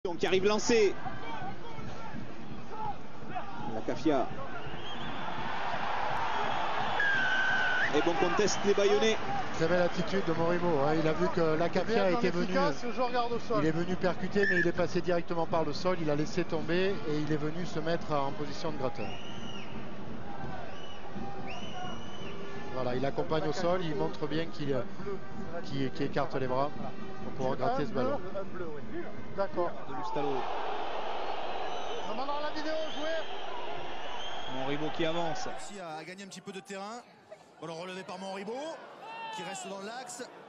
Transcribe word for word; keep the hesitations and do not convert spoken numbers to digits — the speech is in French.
Qui arrive lancé. La Cafia. Et bon conteste des Bayonnais. Très belle attitude de Morimo, hein. Il a vu que la Cafia était venu. Il est venu percuter, mais il est passé directement par le sol. Il a laissé tomber et il est venu se mettre en position de gratteur. Voilà, il accompagne au sol, il montre bien qu'il qu qu écarte les bras pour pouvoir gratter ce ballon. D'accord. De Lustalo. Maintenant la vidéo jouée. Monribo qui avance. Ici a gagné un petit peu de terrain. Ballon relevé par Monribo qui reste dans l'axe.